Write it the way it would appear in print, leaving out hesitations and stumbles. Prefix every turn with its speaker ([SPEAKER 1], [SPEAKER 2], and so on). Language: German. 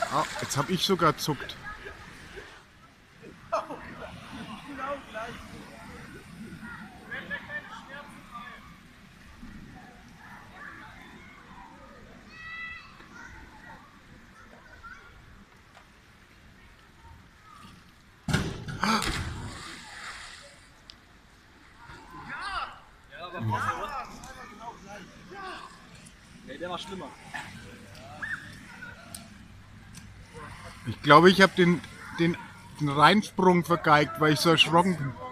[SPEAKER 1] Ah, jetzt habe ich sogar zuckt.
[SPEAKER 2] Ja, aber Wasser. Nee, der war schlimmer.
[SPEAKER 1] Ich glaube, ich habe den Reinsprung vergeigt, weil ich so erschrocken bin.